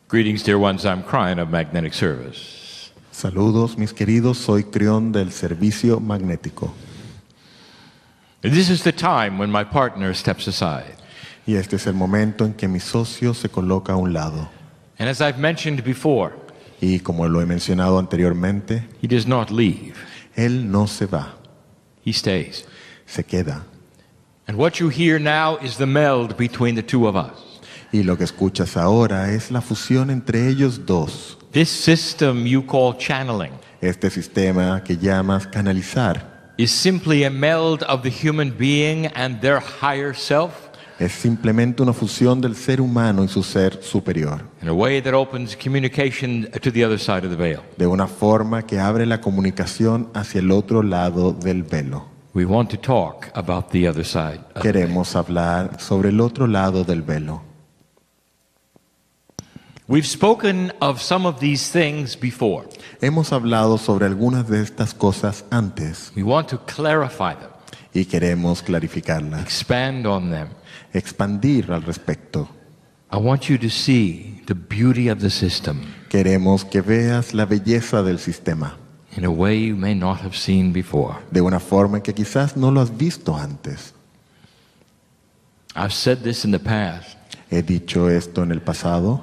Greetings, dear ones. I'm Cryon of Magnetic Service. Saludos, mis queridos. Soy Crión del Servicio Magnético. This is the time when my partner steps aside. Y este es el momento en que mi socio se coloca a un lado. And as I've mentioned before, Y como lo he mencionado anteriormente, he does not leave. él no se va, He stays. se queda. And what you hear now is the meld between the two of us. Y lo que escuchas ahora es la fusión entre ellos dos. This system you call channeling Este sistema que llamas canalizar is simply a meld of the human being and their higher self es simplemente una fusión del ser humano y su ser superior, in a way that opens communication to the other side of the veil. de una forma que abre la comunicación hacia el otro lado del velo. We want to talk about the other side of the veil. Queremos hablar sobre el otro lado del velo. We've spoken of some of these things before. Hemos hablado sobre algunas de estas cosas antes We want to clarify them, y queremos clarificarlas, expand on them. expandir al respecto. I want you to see the beauty of the system Queremos que veas la belleza del sistema in a way you may not have seen before. de una forma en que quizás no lo has visto antes. I've said this in the past. He dicho esto en el pasado.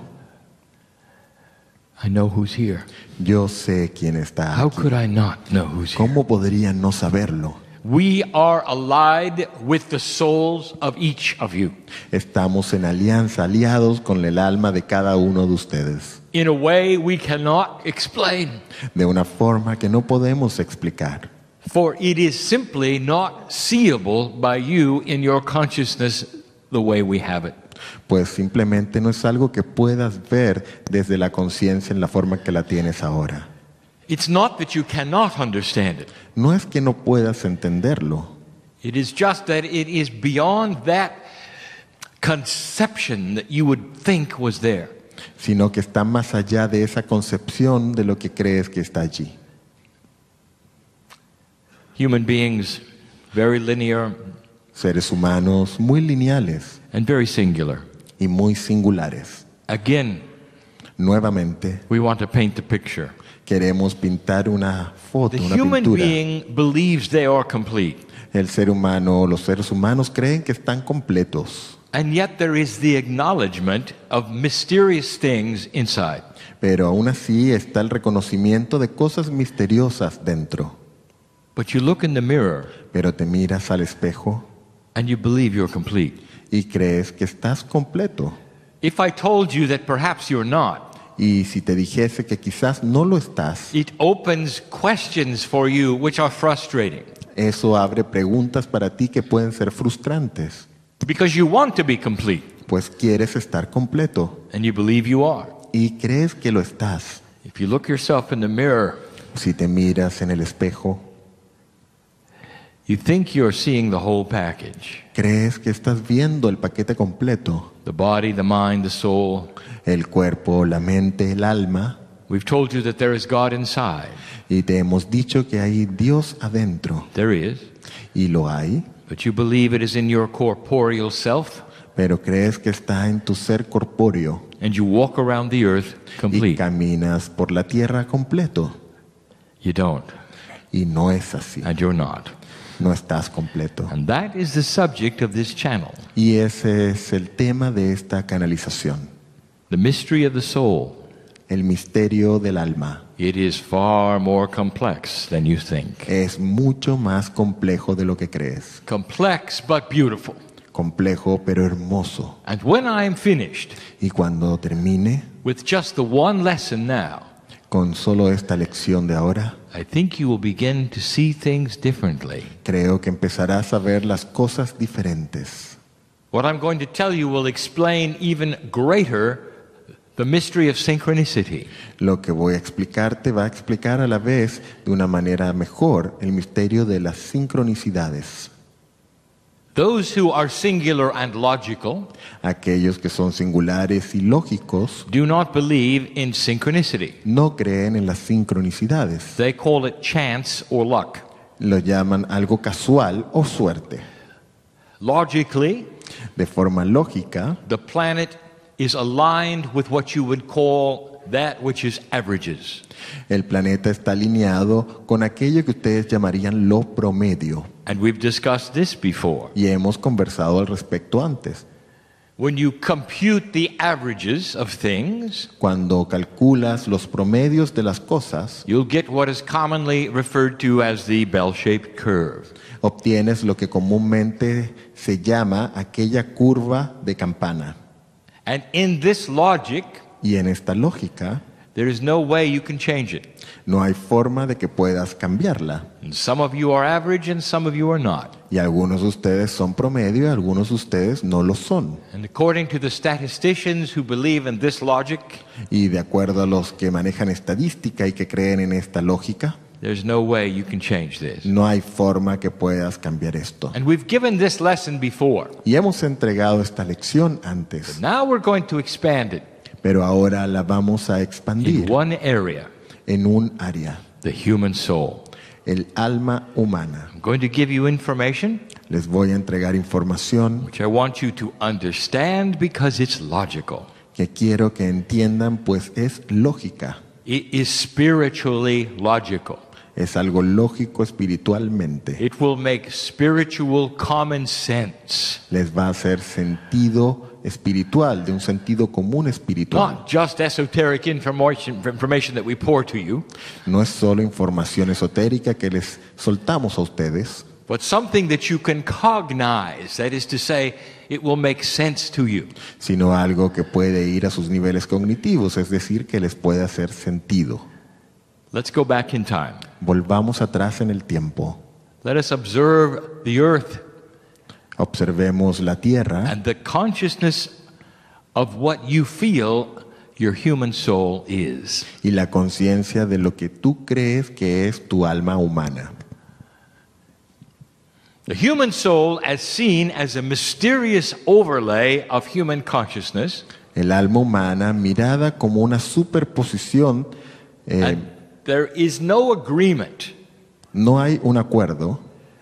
I know who's here. Yo sé quién está How aquí. could I not know who's here? ¿Cómo podría no saberlo? We are allied with the souls of each of you Estamos en alianza, aliados con el alma de cada uno de ustedes, in a way we cannot explain, de una forma que no podemos explicar, for it is simply not seeable by you in your consciousness the way we have it. pues simplemente no es algo que puedas ver desde la conciencia en la forma que la tienes ahora. It's not that you cannot understand it. No es que no puedas entenderlo, It is just that it is beyond that conception that you would think was there. sino que está más allá de esa concepción de lo que crees que está allí. Human beings, very linear Seres humanos muy lineales and very singular. y muy singulares. Again, Nuevamente, we want to paint the picture. queremos pintar una foto, The una human pintura. being believes they are complete, El ser humano, los seres humanos creen que están completos, and yet there is the acknowledgement of mysterious things inside. pero aún así está el reconocimiento de cosas misteriosas dentro. But you look in the mirror Pero te miras al espejo and you believe you're complete. y crees que estás completo. If I told you that perhaps you're not, Y si te dijese que quizás no lo estás, it opens questions for you which are frustrating eso abre preguntas para ti que pueden ser frustrantes, because you want to be complete pues quieres estar completo and you believe you are. y crees que lo estás. If you look yourself in the mirror, Si te miras en el espejo, you think you're seeing the whole package. crees que estás viendo el paquete completo, The body, the mind, the soul. el cuerpo, la mente, el alma, We've told you that there is God inside. y te hemos dicho que hay Dios adentro, There is. y lo hay, But you believe it is in your corporeal self, pero crees que está en tu ser corpóreo and you walk around the earth y complete. caminas por la tierra completo, You don't, y no es así, and you're not. no estás completo. And that is the subject of this channel, Y ese es el tema de esta canalización, the mystery of the soul. el misterio del alma. It is far more complex than you think. Es mucho más complejo de lo que crees, Complex but beautiful. complejo pero hermoso. And when I am finished Y cuando termine with just the one lesson now, con solo esta lección de ahora, I think you will begin to see things differently. creo que empezarás a ver las cosas diferentes. What I'm going to tell you will explain even greater the mystery of synchronicity. Lo que voy a explicarte va a explicar a la vez de una manera mejor el misterio de las sincronicidades. Those who are singular and logical Aquellos que son singulares y lógicos do not believe in synchronicity. no creen en las sincronicidades. They call it chance or luck. Lo llaman algo casual o suerte. Logically, De forma lógica, the planet is aligned with what you would call that which is averages. El planeta está alineado con aquello que ustedes llamarían lo promedio. And we've discussed this before. Y hemos conversado al respecto antes. When you compute the averages of things, Cuando calculas los promedios de las cosas, you'll get what is commonly referred to as the bell-shaped curve. obtienes lo que comúnmente se llama aquella curva de campana. And in this logic, Y en esta lógica, there is no way you can change it. no hay forma de que puedas cambiarla. And some of you are average and some of you are not. Y algunos de ustedes son promedio y algunos de ustedes no lo son. And according to the statisticians who believe in this logic, Y de acuerdo a los que manejan estadística y que creen en esta lógica, there's no way you can change this. no hay forma que puedas cambiar esto. And we've given this lesson before. Y hemos entregado esta lección antes, Now we're going to expand it pero ahora la vamos a in expandir one area, en un área, the human soul. el alma humana. I'm going to give you information Les voy a entregar información which I want you to understand because it's logical. que quiero que entiendan, pues es lógica, It is spiritually logical. es algo lógico espiritualmente. It will make spiritual common sense. Les va a hacer sentido espiritual, de un sentido común espiritual. Not just esoteric information that we pour to you, No es solo información esotérica que les soltamos a ustedes, but something that you can cognize. That is to say, it will make sense to you. sino algo que puede ir a sus niveles cognitivos, es decir, que les puede hacer sentido. Let's go back in time. Volvamos atrás en el tiempo. Let us observe the earth Observemos la tierra and the consciousness of what you feel your human soul is. y la conciencia de lo que tú crees que es tu alma humana. The human soul, as seen as a mysterious overlay of human consciousness, El alma humana mirada como una superposición, and there is no agreement no hay un acuerdo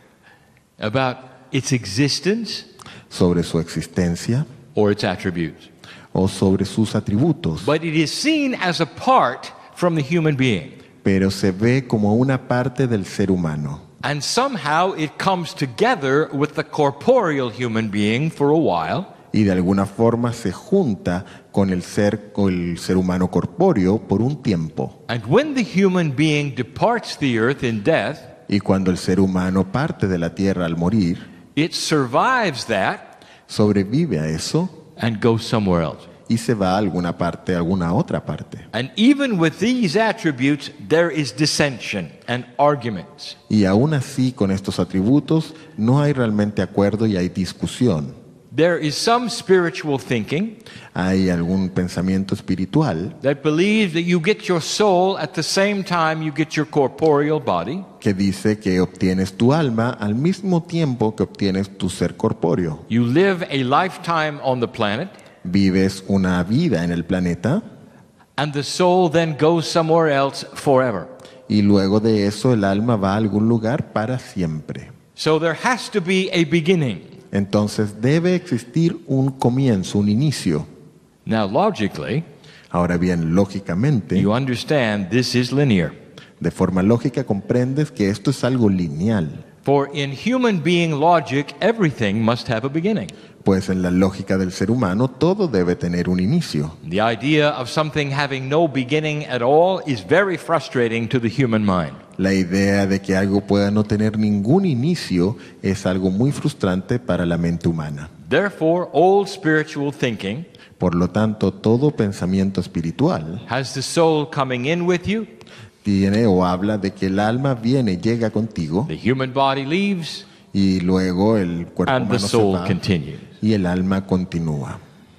about its existence sobre su existencia or its attributes. o sobre sus atributos, But it is seen as apart from the human being. pero se ve como una parte del ser humano. And somehow it comes together with the corporeal human being for a while. Y de alguna forma se junta con el ser humano corpóreo por un tiempo. And when the human being departs the earth in death, Y cuando el ser humano parte de la tierra al morir, it survives that sobrevive a eso and goes somewhere else. y se va a alguna parte, a alguna otra parte. And even with these attributes, there is dissension and arguments. Y aún así, con estos atributos, no hay realmente acuerdo y hay discusión. There is some spiritual thinking Hay algún pensamiento espiritual that believes that you get your soul at the same time you get your corporeal body. que dice que obtienes tu alma al mismo tiempo que obtienes tu ser corpóreo. You live a lifetime on the planet, Vives una vida en el planeta and the soul then goes somewhere else forever. y luego de eso el alma va a algún lugar para siempre. So there has to be a beginning. Entonces debe existir un comienzo, un inicio. Now, logically, Ahora bien, lógicamente, you understand this is linear. de forma lógica comprendes que esto es algo lineal, For in human being logic, everything must have a beginning. pues en la lógica del ser humano todo debe tener un inicio. The idea of something having no beginning at all is very frustrating to the human mind. La idea de que algo pueda no tener ningún inicio es algo muy frustrante para la mente humana. Therefore, old spiritual thinking Por lo tanto, todo pensamiento espiritual has the soul coming in with you, tiene o habla de que el alma viene, llega contigo the human body leaves, y luego el cuerpo and the humano se soul va continues. y el alma continúa.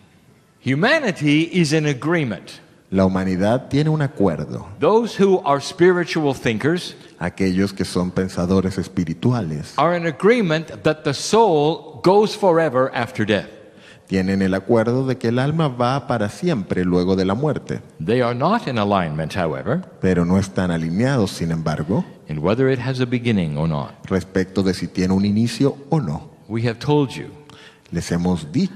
Humanity is in agreement. La humanidad tiene un acuerdo. Those who are spiritual thinkers Aquellos que son pensadores espirituales are in agreement that the soul goes forever after death. tienen el acuerdo de que el alma va para siempre luego de la muerte, They are not in alignment, however, pero no están alineados, sin embargo, in whether it has a beginning or not. respecto de si tiene un inicio o no. We have told you Les hemos dicho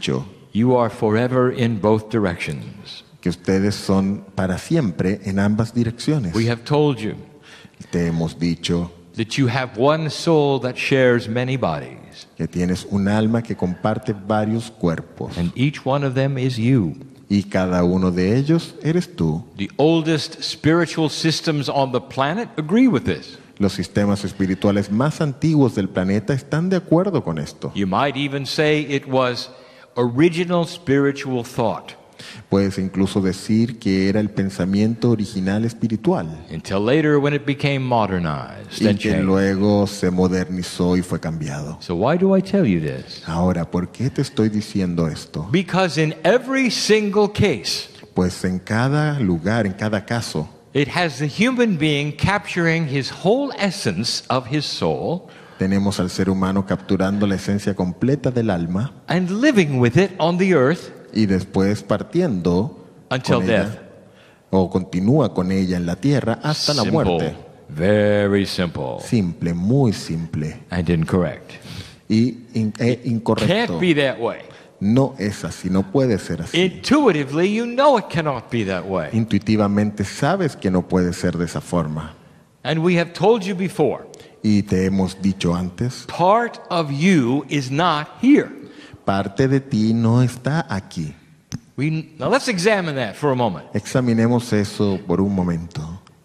You are forever in both directions. que ustedes son para siempre en ambas direcciones. We have told you Te hemos dicho that you have one soul that shares many bodies, que tienes un alma que comparte varios cuerpos and each one of them is you. y cada uno de ellos eres tú. The oldest spiritual systems on the planet agree with this. Los sistemas espirituales más antiguos del planeta están de acuerdo con esto. You might even say it was original spiritual thought Puedes incluso decir que era el pensamiento original espiritual until later when it became modernized y and que changed. luego se modernizó y fue cambiado. So why do I tell you this? Ahora, ¿por qué te estoy diciendo esto? Because in every single case, Pues en cada lugar, en cada caso, it has the human being capturing his whole essence of his soul tenemos al ser humano capturando la esencia completa del alma and living with it on the earth y después partiendo until con ella, death. o continúa con ella en la tierra hasta la muerte. Very simple Simple, muy simple and incorrect. y incorrecto. Can't be that way. No es así, no puede ser así. Intuitively, you know it cannot be that way. Intuitivamente sabes que no puede ser de esa forma. And we have told you before, Y te hemos dicho antes, part of you is not here. parte de ti no está aquí. Now let's examine that for a moment. Examinemos eso por un momento.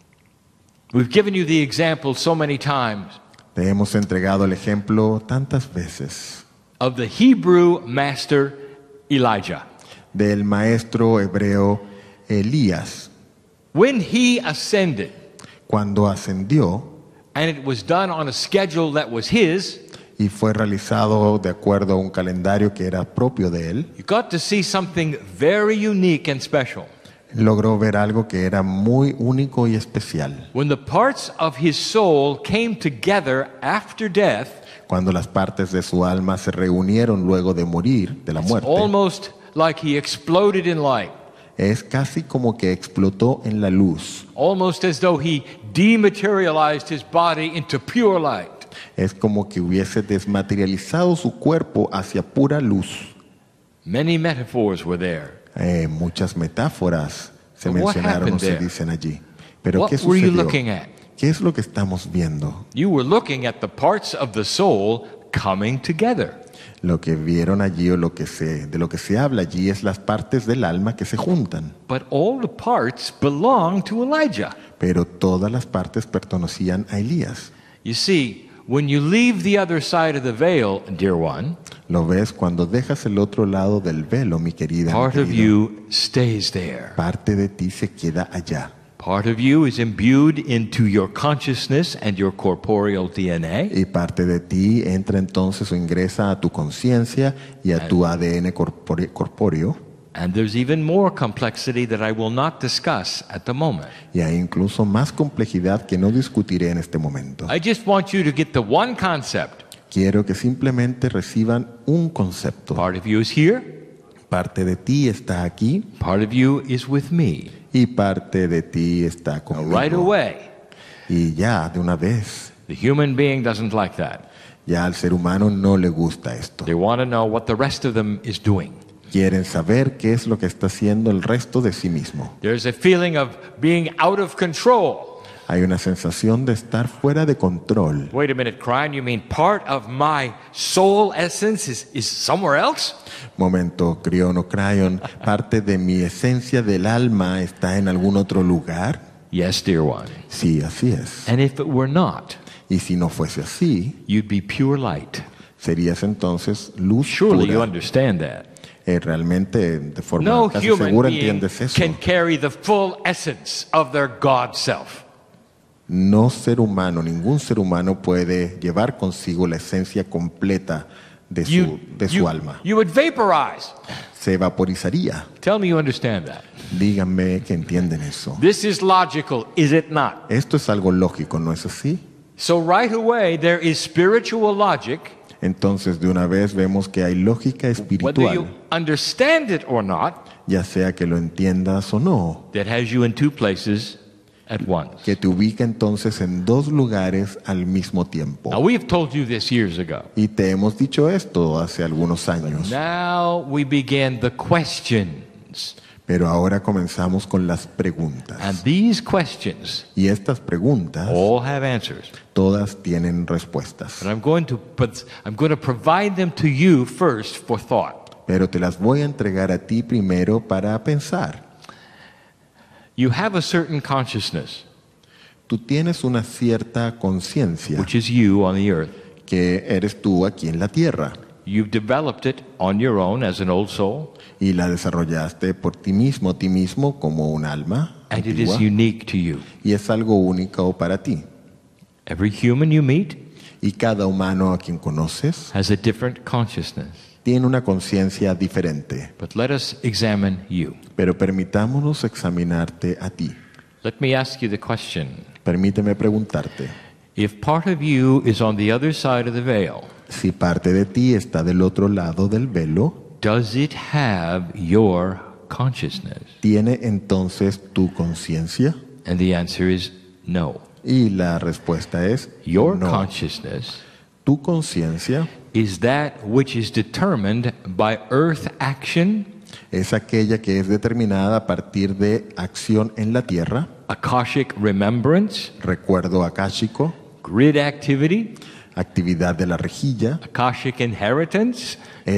We've given you the example so many times Te hemos entregado el ejemplo tantas veces of the Hebrew master Elijah. del maestro hebreo Elías. When he ascended, Cuando ascendió and it was done on a schedule that was his, y fue realizado de acuerdo a un calendario que era propio de él, you got to see something very unique and special. logró ver algo que era muy único y especial. When the parts of his soul came together after death, Cuando las partes de su alma se reunieron luego de morir, de la it's muerte, almost like he exploded in light, es casi como que explotó en la luz. almost as though he dematerialized his body into pure light. Es como que hubiese desmaterializado su cuerpo hacia pura luz. Many metaphors were there. Muchas metáforas se But what mencionaron o happened se there? dicen allí. Pero What ¿qué were you sucedió? looking at? ¿Qué es lo que estamos viendo? You were looking at the parts of the soul coming together. Lo que vieron allí o de lo que se habla allí es las partes del alma que se juntan. But all the parts belong to Elijah. Pero todas las partes pertenecían a Elías. You see, when you leave the other side of the veil, dear one, Lo ves cuando dejas el otro lado del velo, mi querida. mi part of querido. you stays there. Parte de ti se queda allá. Part of you is imbued into your consciousness and your corporeal DNA. Y parte de ti entra entonces o ingresa a tu conciencia y a tu ADN corpóreo. And there's even more complexity that I will not discuss at the moment. Y hay incluso más complejidad que no discutiré en este momento. I just want you to get the one concept. Quiero que simplemente reciban un concepto. Part of you is here, Parte de ti está aquí part of you is with me. y parte de ti está Now, conmigo. right away, Y ya, de una vez, the human being doesn't like that. ya al ser humano no le gusta esto. They want to know what the rest of them is doing. Quieren saber qué es lo que está haciendo el resto de sí mismo. There's a feeling of being out of control. Hay una sensación de estar fuera de control. Wait a minute, Cryon, you mean part of my soul essence is somewhere else? Momento, Crión o Crayon, parte de mi esencia del alma está en algún otro lugar. Yes, dear one. Sí, así es. And if it were not, Y si no fuese así, you'd be pure light. serías entonces luz Surely you pura. understand that. Realmente, de forma No casi human segura, being entiendes eso. can carry the full essence of their God self. No ser humano, ningún ser humano puede llevar consigo la esencia completa de su alma. You would vaporize. Se vaporizaría. Tell me you understand that. Díganme que entienden eso. This is logical, is it not? Esto es algo lógico, ¿no es así? So right away there is spiritual logic, Entonces, de una vez vemos que hay lógica whether you espiritual, understand it or not, ya sea que lo entiendas o no, that has you in two places, at once. que te ubica entonces en dos lugares al mismo tiempo. Now, we have told you this years ago. Y te hemos dicho esto hace algunos años, Now we begin the questions. pero ahora comenzamos con las preguntas. And these questions Y estas preguntas all have answers. todas tienen respuestas, But I'm going to provide them to you first for thought. pero te las voy a entregar a ti primero para pensar. You have a certain consciousness, Tú tienes una cierta conciencia which is you on the earth. que eres tú aquí en la tierra You've developed it on your own as an old soul, y la desarrollaste por ti mismo como un alma and it is antigua, unique to you. y es algo único para ti. Every human you meet Y cada humano a quien conoces has a different consciousness. tiene una conciencia diferente, But let us examine you. pero permitámonos examinarte a ti. Let me ask you the question. Permíteme preguntarte, If part of you is on the other side of the veil, si parte de ti está del otro lado del velo, does it have your consciousness? ¿tiene entonces tu conciencia? And the answer is no. Y la respuesta es Your no. consciousness Tu conciencia is that which is determined by earth action, es aquella que es determinada a partir de acción en la tierra, Akashic remembrance, recuerdo akáshico, grid activity, actividad de la rejilla, Akashic inheritance,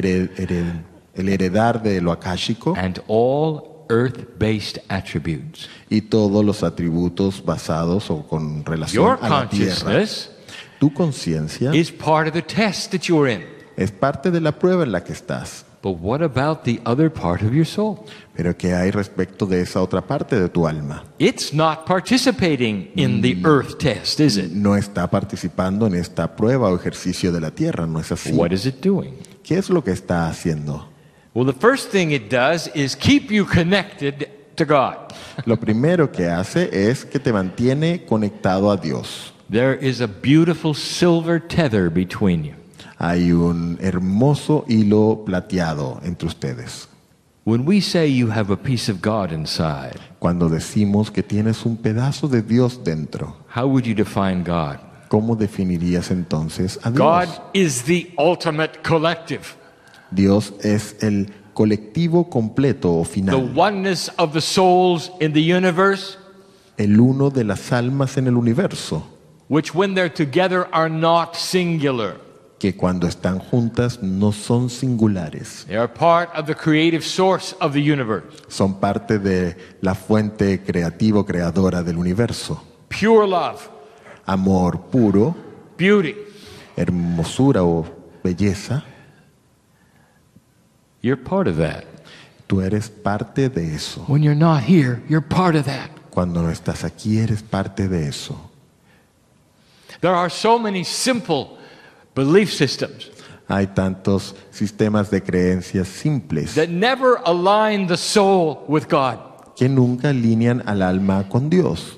el heredar de lo akáshico and all earth-based attributes. y todos los atributos basados o con relación Your a la tierra. consciousness Tu conciencia is part of the test that you're in. es parte de la prueba en la que estás. But what about the other part of your soul? Pero ¿qué hay respecto de esa otra parte de tu alma? It's not participating in the earth test, is it? No está participando en esta prueba o ejercicio de la tierra, ¿no es así? What is it doing? ¿Qué es lo que está haciendo? Well, the first thing it does is keep you connected to God. Lo primero que hace es que te mantiene conectado a Dios. There is a beautiful silver tether between you. Hay un hermoso hilo plateado entre ustedes. When we say you have a piece of God inside, Cuando decimos que tienes un pedazo de Dios dentro, how would you define God? ¿cómo definirías entonces a God Dios? is the ultimate collective, Dios es el colectivo completo o the final, oneness of the souls in the universe, el uno de las almas en el universo, which when they're together are not singular. que cuando están juntas no son singulares, They are part of the creative source of the universe. son parte de la fuente creativo creadora del universo. Pure love, Amor puro, beauty. hermosura o belleza, You're part of that. tú eres parte de eso. When you're not here, you're part of that. Cuando no estás aquí eres parte de eso. There are so many simple belief systems Hay tantos sistemas de creencias simples that never align the soul with God. que nunca alinean al alma con Dios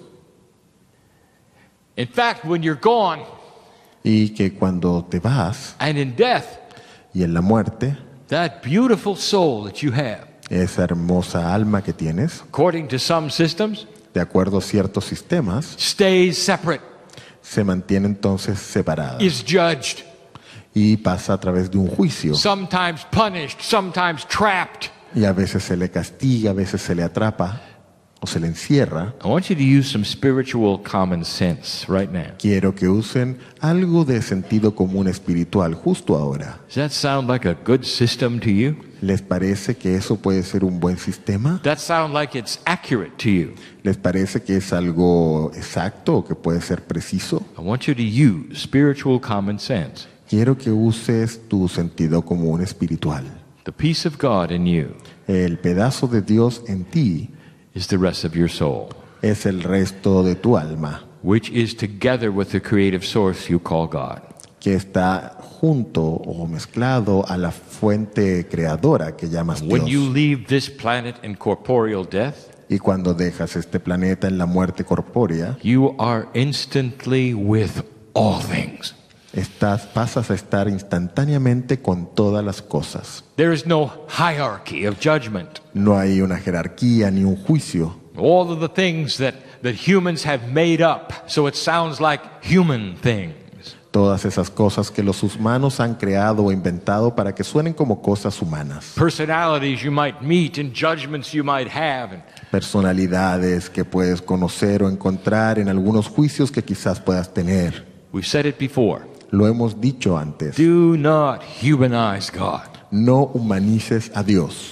In fact, when you're gone y que cuando te vas and in death, y en la muerte, that beautiful soul that you have, esa hermosa alma que tienes, according to some systems, de acuerdo a ciertos sistemas, stays separate, se mantiene entonces separada is judged, y pasa a través de un juicio. sometimes punished, sometimes trapped. Y a veces se le castiga, a veces se le atrapa o se le encierra. I want you to use some spiritual common sense right now. Quiero que usen algo de sentido común espiritual justo ahora. Does that sound like a good system to you? ¿Les parece que eso puede ser un buen sistema? That sound like it's accurate to you? ¿Les parece que es algo exacto o que puede ser preciso? I want you to use spiritual common sense. Quiero que uses tu sentido común espiritual. The peace of God in you El pedazo de Dios en ti is the rest of your soul, es el resto de tu alma, which is together with the creative source you call God. que está junto o mezclado a la fuente creadora que llamas When you Dios. leave this planet in corporeal death, Y cuando dejas este planeta en la muerte corpórea, you are instantly with all things. pasas a estar instantáneamente con todas las cosas. There is no hierarchy of judgment. No hay una jerarquía ni un juicio. All of the things that that humans have made up, so it sounds like human things. Todas esas cosas que los humanos han creado o inventado para que suenen como cosas humanas. Personalities you might meet and judgments you might have. And Personalidades que puedes conocer o encontrar en algunos juicios que quizás puedas tener. we've said it before. Lo hemos dicho antes. Do not humanize God. No humanices a Dios.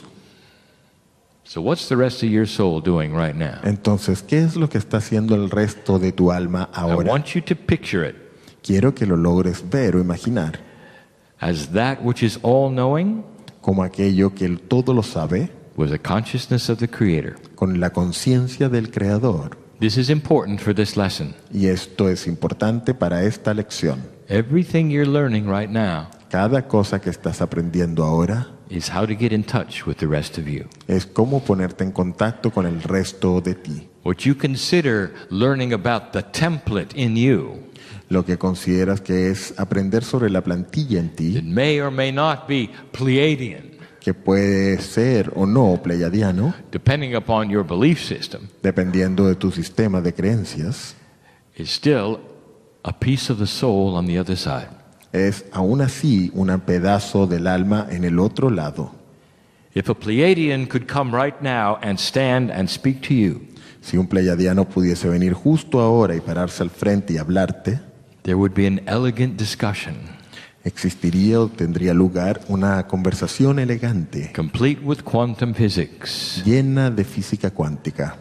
So what's the rest of your soul doing right now? Entonces, ¿qué es lo que está haciendo el resto de tu alma I ahora? want you to picture it Quiero que lo logres ver o imaginar as that which is all-knowing como aquello que el todo lo sabe, with a consciousness of the Creator. con la conciencia del Creador. This is important for this lesson. Y esto es importante para esta lección. Everything you're learning right now Cada cosa que estás aprendiendo ahora is how to get in touch with the rest of you. es cómo ponerte en contacto con el resto de ti. What you consider learning about the template in you, Lo que consideras que es aprender sobre la plantilla en it ti, may or may not be Pleiadian, que puede ser o no pleiadiano, depending upon your belief system, dependiendo de tu sistema de creencias, is still a piece of the soul on the other side. es aún así un pedazo del alma en el otro lado. If a Pleiadian could come right now and stand and speak to you, Si un pleiadiano pudiese venir justo ahora y pararse al frente y hablarte, there would be an elegant discussion, existiría o tendría lugar una conversación elegante, complete with quantum physics, llena de física cuántica,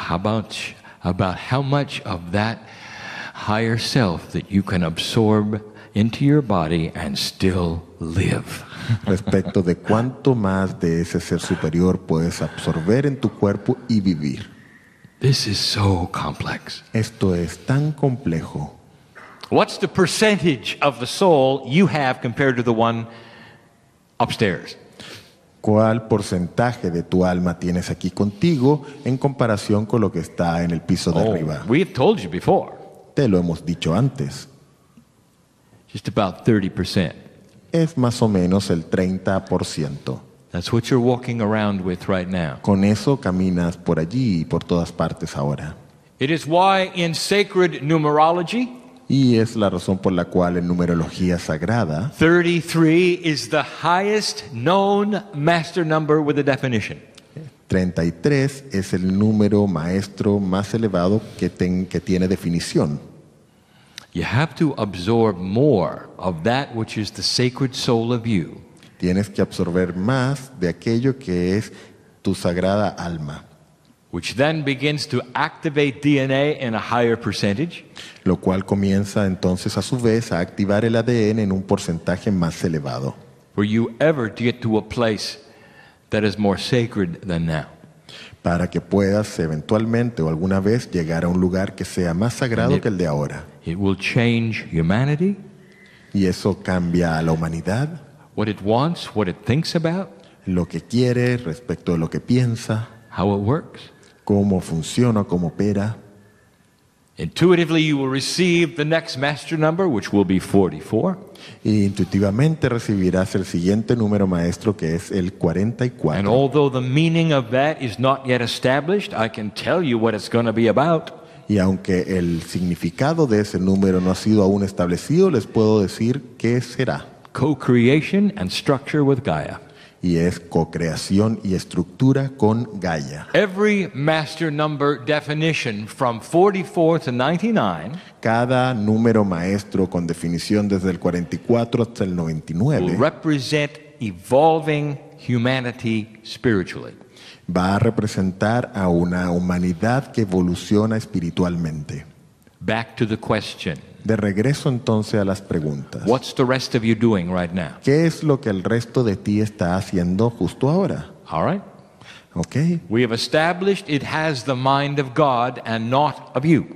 about how much of that higher self that you can absorb into your body and still live. respecto de cuánto más de ese ser superior puedes absorber en tu cuerpo y vivir. This is so complex. Esto es tan complejo. What's the percentage of the soul you have compared to the one upstairs? ¿Cuál porcentaje de tu alma tienes aquí contigo en comparación con lo que está en el piso de arriba? We've told you before. Te lo hemos dicho antes. Just about 30%. Es más o menos el 30%. That's what you're walking around with right now. Con eso caminas por allí y por todas partes ahora. It is why in sacred numerology, Y es la razón por la cual en numerología sagrada, 33 is the highest known master number with a definition. 33 es el número maestro más elevado que tiene definición. You have to absorb more of that which is the sacred soul of you. Tienes que absorber más de aquello que es tu sagrada alma, Which then begins to activate DNA in a higher percentage. lo cual comienza entonces a su vez a activar el ADN en un porcentaje más elevado, For you ever to get to a place that is more sacred than now. para que puedas eventualmente o alguna vez llegar a un lugar que sea más sagrado que el de ahora. It will change humanity, Y eso cambia a la humanidad, what it wants, what it thinks about, lo que quiere respecto de lo que piensa, how it works. cómo funciona, cómo opera. Intuitively, you will receive the next master number, which will be 44. Y intuitivamente recibirás el siguiente número maestro, que es el And 44. although the meaning of that is not yet established, I can tell you what it's going to be about. Y aunque el significado de ese número no ha sido aún establecido, les puedo decir qué será. Co-creation and structure with Gaia. Y es cocreación y estructura con Gaia. Every master number definition from 44 to 99 Cada número maestro con definición desde el 44 hasta el will 99 represent evolving humanity spiritually. va a representar a una humanidad que evoluciona espiritualmente. Back to the question. De regreso entonces a las preguntas. What's the rest of you doing right now? ¿Qué es lo que el resto de ti está haciendo justo ahora? All right? ¿Ok? We have established it has the mind of God and not of you.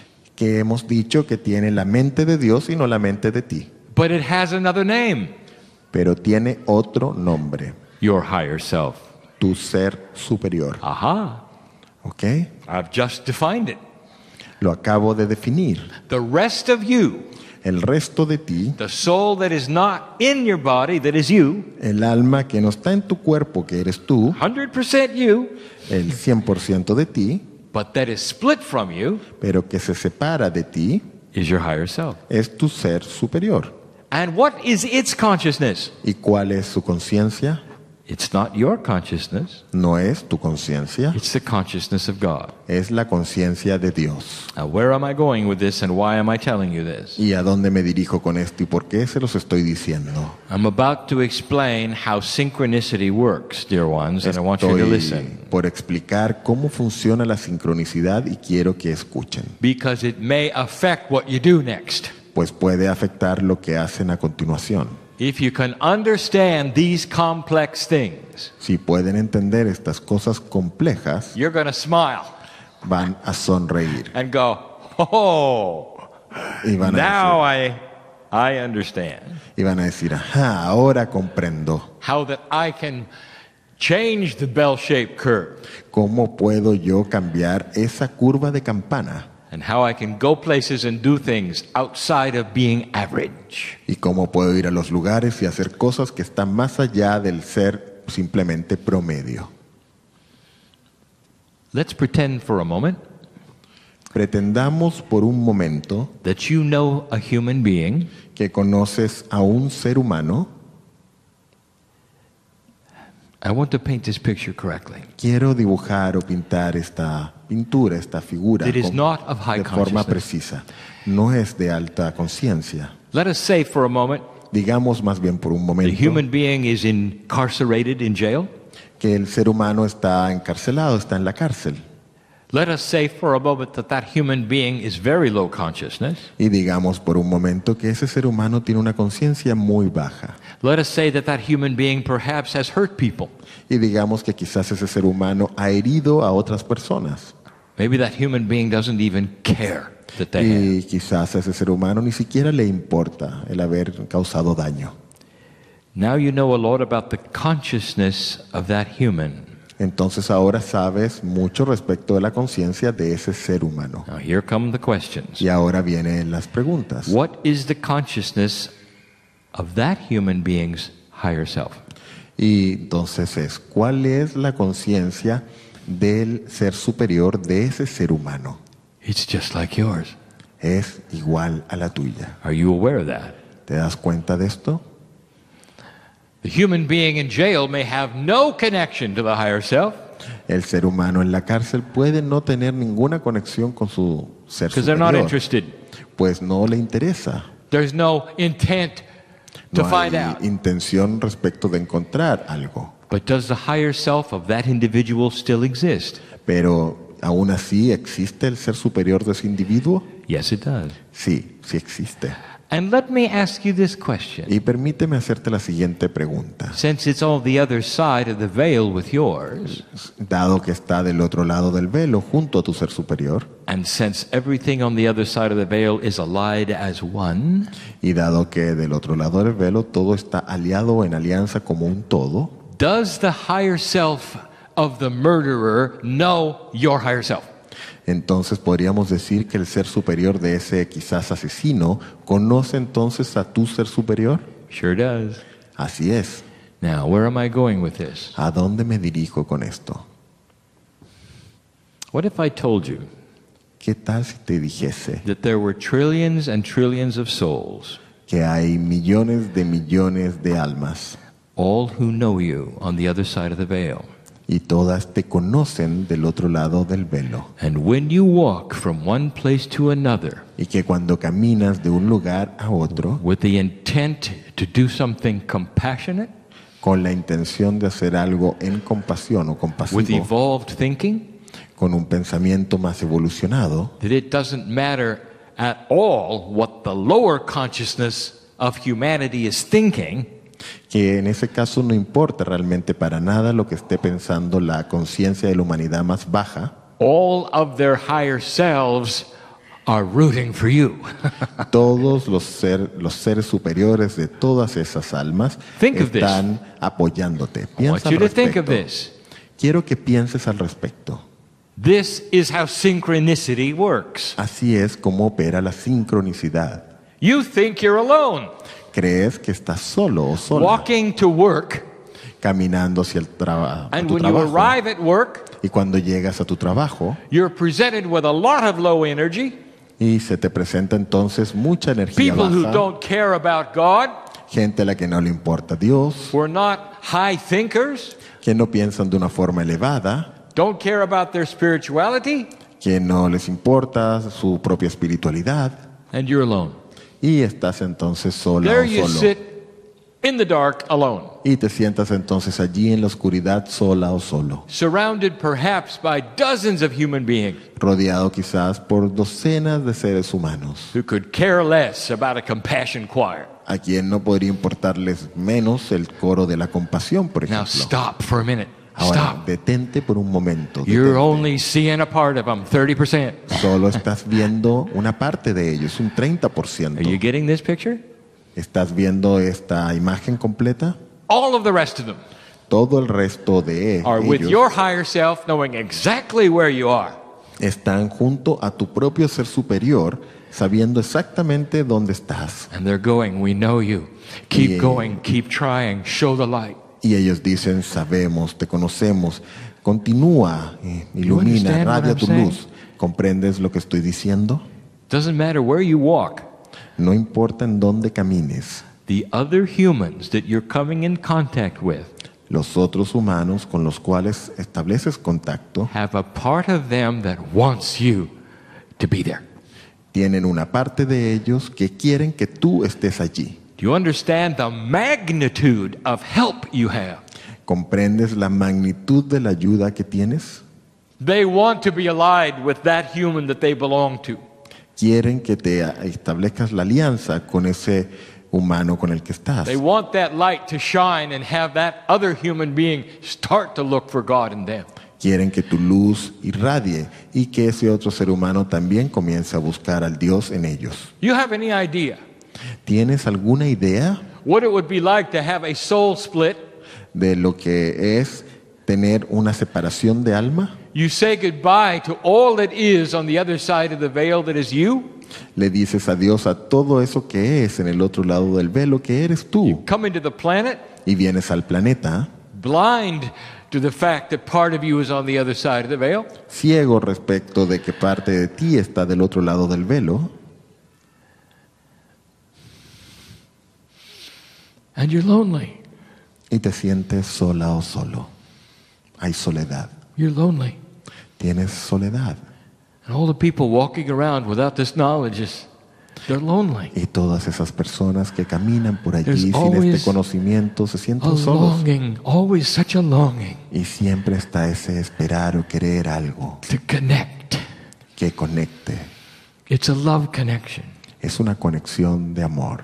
Que hemos dicho que tiene la mente de Dios y no la mente de ti. But it has another name. Pero tiene otro nombre. Your higher self. Tu ser superior. Aha. ¿Ok? I've just defined it. Lo acabo de definir. The rest of you, El resto de ti, the soul that is not in your body, that is you, el alma que no está en tu cuerpo, que eres tú, 100% you, el 100% de ti, but that is split from you, pero que se separa de ti, is your higher self. es tu ser superior. And what is its consciousness? ¿Y cuál es su conciencia? It's not your consciousness. No es tu conciencia, It's the consciousness of God. es la conciencia de Dios. Now, where am I going with this and why am I telling you this? ¿Y a dónde me dirijo con esto y por qué se los estoy diciendo? I'm about to explain how synchronicity works, dear ones, and I want you to Estoy listen. por explicar cómo funciona la sincronicidad y quiero que escuchen, Because it may affect what you do next. pues puede afectar lo que hacen a continuación. If you can understand these complex things, Si pueden entender estas cosas complejas, you're going to smile van a sonreír and go, oh, y van now a I understand decir, ajá, ahora comprendo. how that I can change the bell-shaped curve ¿Cómo puedo yo cambiar esa curva de campana? and how I can go places and do things outside of being average. ¿Y cómo puedo ir a los lugares y hacer cosas que están más allá del ser simplemente promedio? Let's pretend for a moment Pretendamos por un momento that you know a human being que conoces a un ser humano. I want to paint this picture correctly. Quiero dibujar o pintar esta pintura, esta figura It is not of high de forma consciousness. precisa. No es de alta conciencia. Let us say for a moment Digamos más bien por un the momento human being is incarcerated in jail. que el ser humano está encarcelado, está en la cárcel. Let us say for a moment that that human being is very low consciousness. Y digamos por un momento que ese ser humano tiene una conciencia muy baja. Let us say that that human being perhaps has hurt people. Y digamos que quizás ese ser humano ha herido a otras personas. Maybe that human being doesn't even care that they have. Y quizás a ese ser humano ni siquiera le importa el haber causado daño. Now you know a lot about the consciousness of that human. Entonces ahora sabes mucho respecto de la conciencia de ese ser humano. Now here come the questions. Y ahora vienen las preguntas. What is the consciousness of that human being's higher self? Y entonces ¿cuál es la conciencia del ser superior de ese ser humano? It's just like yours. Es igual a la tuya. Are you aware of that? ¿Te das cuenta de esto? The human being in jail may have no connection to the higher self El ser humano en la cárcel puede no tener ninguna conexión con su ser because they're not superior, interested. pues no le interesa. There's no intent to No find hay out. intención respecto de encontrar algo. But does the higher self of that individual still exist? Pero aún así, ¿existe el ser superior de ese individuo? Yes, it does. Sí, sí existe. And let me ask you this question. Y permíteme hacerte la siguiente pregunta. Since it's on the other side of the veil with yours, Dado que está del otro lado del velo, junto a tu ser superior, and since everything on the other side of the veil is allied as one, y dado que del otro lado del velo todo está aliado en alianza como un todo, does the higher self of the murderer know your higher self? entonces podríamos decir que el ser superior de ese quizás asesino conoce entonces a tu ser superior. Sure does. Así es. Now, where am I going with this? ¿A dónde me dirijo con esto? What if I told you ¿Qué tal si te dijese that there were trillions and trillions of souls, que hay millones de almas all who know you on the other side of the veil? y todas te conocen del otro lado del velo? And when you walk from one place to another Y que cuando caminas de un lugar a otro with the intent to do something compassionate, con la intención de hacer algo en compasión o with compasivo, evolved thinking, con un pensamiento más evolucionado, that it doesn't matter at all what the lower consciousness of humanity is thinking, que en ese caso no importa realmente para nada lo que esté pensando la conciencia de la humanidad más baja, all of their higher selves are rooting for you. todos los seres superiores de todas esas almas Think of this. están apoyándote. I want Piensa you al to think of respecto. this. Quiero que pienses al respecto. This is how synchronicity works. Así es como opera la sincronicidad. You think you're alone, Crees que estás solo o sola, walking to work, caminando hacia el a And tu when you trabajo. arrive at work, Y cuando llegas a tu trabajo you're presented with a lot of low energy, y se te presenta entonces mucha energía people who baja, don't care about God, gente a la que no le importa Dios, who are not high thinkers, que no piensan de una forma elevada, don't care about their spirituality, que no les importa su propia espiritualidad, and you're alone. y estás entonces sola There o you solo. sit in the dark alone, Y te sientas entonces allí en la oscuridad sola o solo, surrounded perhaps by dozens of human beings rodeado quizás por docenas de seres humanos, who could care less about a compassion choir. a quien no podría importarles menos el coro de la compasión, por Now ejemplo. stop for a minute. Ahora, Stop. detente por un momento. You're detente. only seeing a part of them, 30%. Solo estás viendo una parte de ellos, un Are you 30%. getting this picture? ¿Estás viendo esta imagen completa? All of the rest of them Todo el resto de are with ellos your higher self, knowing exactly where you are. están junto a tu propio ser superior, sabiendo exactamente dónde estás. And they're going, we know you. Keep Yeah. going, keep trying, show the light. Y ellos dicen, sabemos, te conocemos, continúa, ilumina, understand what radia I'm tu saying? luz. ¿Comprendes lo que estoy diciendo? Doesn't matter where you walk. No importa en dónde camines, The other humans that you're coming in contact with los otros humanos con los cuales estableces contacto have a part of them that wants you to be there. tienen una parte de ellos que quieren que tú estés allí. Do you understand the magnitude of help you have? ¿Comprendes la magnitud de la ayuda que tienes? They want to be allied with that human that they belong to. Quieren que te establezcas la alianza con ese humano con el que estás. They want that light to shine and have that other human being start to look for God in them. Quieren que tu luz irradie y que ese otro ser humano también comience a buscar al Dios en ellos. You have any idea ¿Tienes alguna idea what it would be like to have a soul split? de lo que es tener una separación de alma? You say goodbye to all that is on the other side of the veil that is you. Le dices adiós a todo eso que es en el otro lado del velo, que eres tú, Come into the planet y vienes al planeta blind to the fact that part of you is on the other side of the veil. ciego respecto de que parte de ti está del otro lado del velo, And you're lonely. y te sientes sola o solo. Hay soledad. You're lonely. Tienes soledad. And all the people walking around without this knowledge they're lonely. Y todas esas personas que caminan por allí There's sin always este conocimiento se A sienten solos. longing, always such a longing Y siempre está ese esperar o querer algo to connect. que conecte. It's a love connection. Es una conexión de amor.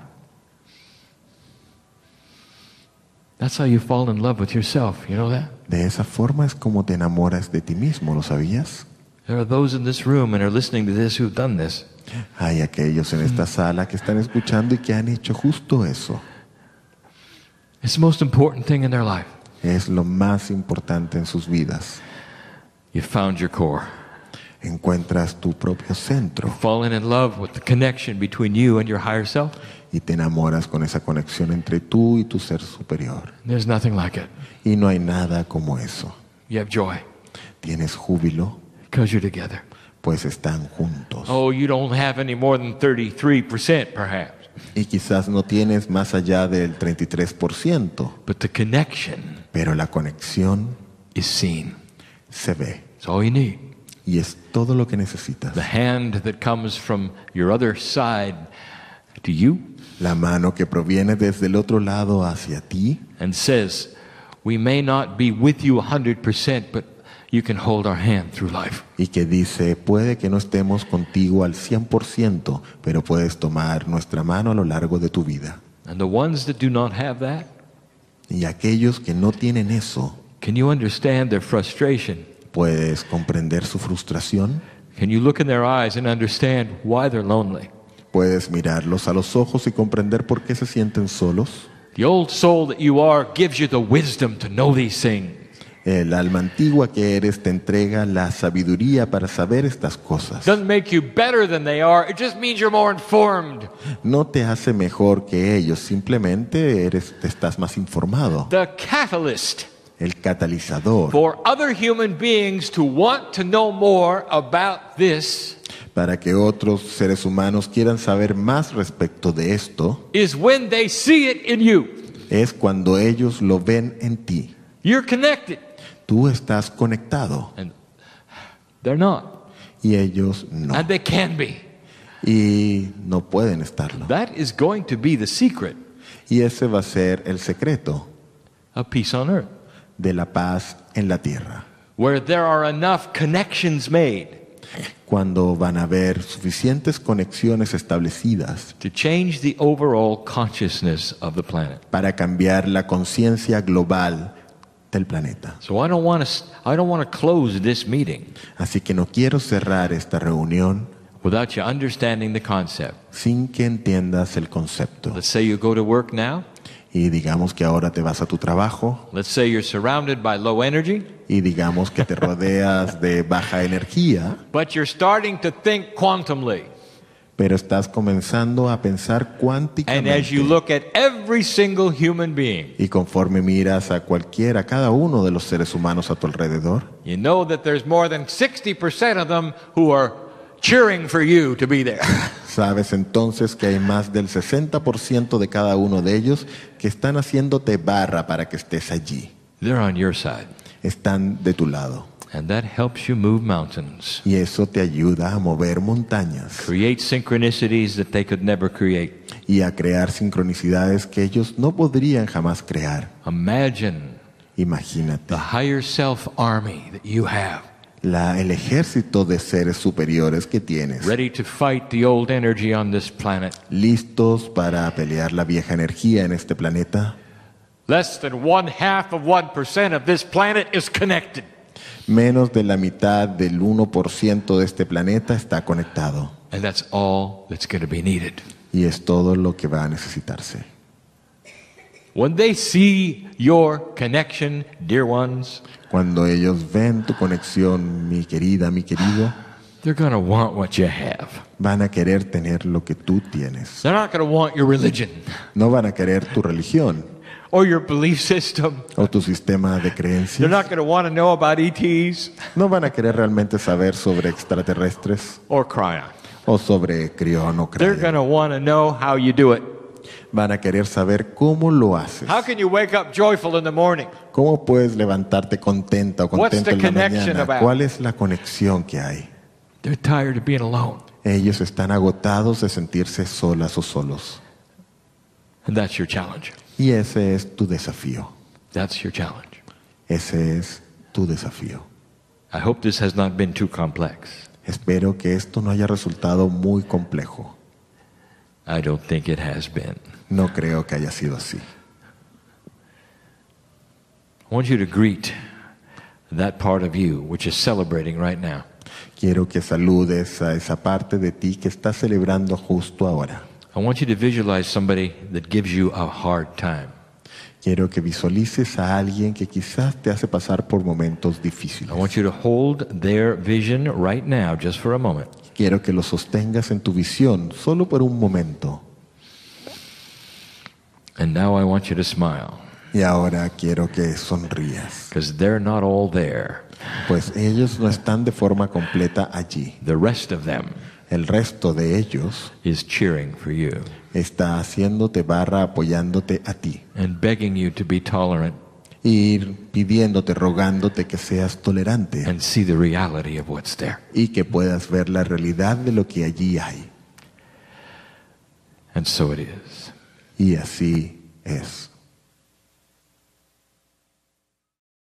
That's how you fall in love with yourself. You know that? De esa forma es como te enamoras de ti mismo, ¿lo sabías? There are those in this room and are listening to this who've done this. Hay aquellos en esta sala que están escuchando y que han hecho justo eso. It's the most important thing in their life. Es lo más importante en sus vidas. You found your core. Encuentras tu propio centro Fallen in love with the connection between you and your higher self. y te enamoras con esa conexión entre tú y tu ser superior. There's nothing like it. Y no hay nada como eso. You have joy Tienes júbilo, because you're together. pues están juntos. Oh, you don't have any more than 33% perhaps. Y quizás no tienes más allá del 33%, But the connection pero la conexión is seen. se ve. It's all you need. Y es todo lo que necesitas. The hand that comes from your other side to you La mano que proviene desde el otro lado hacia ti and says, we may not be with you 100%, but you can hold our hand through life. y que dice, puede que no estemos contigo al 100%, pero puedes tomar nuestra mano a lo largo de tu vida. And the ones that do not have that, Y aquellos que no tienen eso, can you understand their frustration? puedes comprender su frustración, Can you look in their eyes and understand why they're lonely? puedes mirarlos a los ojos y comprender por qué se sienten solos. The old soul that you are gives you the wisdom to know these things. El alma antigua que eres te entrega la sabiduría para saber estas cosas. Doesn't make you better than they are. It just means you're more informed. No te hace mejor que ellos, simplemente estás más informado. The catalyst El catalizador for other human beings to want to know more about this para que otros seres humanos quieran saber más respecto de esto is when they see it in you. es cuando ellos lo ven en ti. You're connected. Tú estás conectado And they're not. y ellos no. And they can be. Y no pueden estarlo. That is going to be the secret Y ese va a ser el secreto of peace on earth, de la paz en la tierra. where there are enough connections made Cuando van a haber suficientes conexiones establecidas to change the overall consciousness of the planet. para cambiar la conciencia global del planeta. So I don't want to close this meeting Así que no quiero cerrar esta reunión without you understanding the concept. sin que entiendas el concepto. Let's say you go to work now. Y digamos que ahora te vas a tu trabajo Let's say you're surrounded by low energy, y digamos que te rodeas de baja energía, but you're starting to think quantumly. pero estás comenzando a pensar And as cuánticamente. you look at every single human being, Y conforme miras a cada uno de los seres humanos a tu alrededor, you know that there's more than 60% of them who are cheering for you to be there. sabes entonces que hay más del 60% de cada uno de ellos que están haciéndote barra para que estés allí. They're on your side. Están de tu lado. And that helps you move mountains, Y eso te ayuda a mover montañas create synchronicities that they could never create. y a crear sincronicidades que ellos no podrían jamás crear. Imagine Imagínate the higher self army that you have, el ejército de seres superiores que tienes, ready to fight the old energy on this planet. listos para pelear la vieja energía en este planeta. Less than 0.5% of this planet is connected. Menos de la mitad del 1% de este planeta está conectado. And that's all that's going to be needed. Y es todo lo que va a necesitarse. When they see your connection, dear ones, Cuando ellos ven tu conexión, mi querida, mi querido, they're going to want what you have. van a querer tener lo que tú tienes. They're not going to want your religion No van a querer tu religión or your belief system. o tu sistema de They're creencias. not going to want to know about ETs No van a querer realmente saber sobre extraterrestres or cryon. o sobre crión o They're going cráneo. to want to know how you do it. Van a querer saber cómo lo haces. How can you wake up joyful in the morning? ¿Cómo puedes levantarte contenta o What's contento the en la connection mañana? about? ¿Cuál es la conexión que hay? They're tired of being alone. Ellos están agotados de sentirse solas o solos. And that's your challenge. Y ese es tu desafío. That's your challenge. Ese es tu desafío. I hope this has not been too complex. Espero que esto no haya resultado muy complejo. I don't think it has been. No creo que haya sido así. I want you to greet that part of you which is celebrating right now. Quiero que saludes a esa parte de ti que está celebrando justo ahora. I want you to visualize somebody that gives you a hard time. Quiero que visualices a alguien que quizás te hace pasar por momentos I difíciles. want you to hold their vision right now, just for a moment. Quiero que lo sostengas en tu visión solo por un momento. And now I want you to smile, Y ahora quiero que sonrías, because they're not all there. pues ellos no están de forma completa allí. The rest of them El resto de ellos is cheering for you está haciéndote barra, apoyándote a ti. and begging you to be tolerant Ir pidiéndote, rogándote que seas tolerante and see the reality of what's there. y que puedas ver la realidad de lo que allí hay. And so it is. Y así es.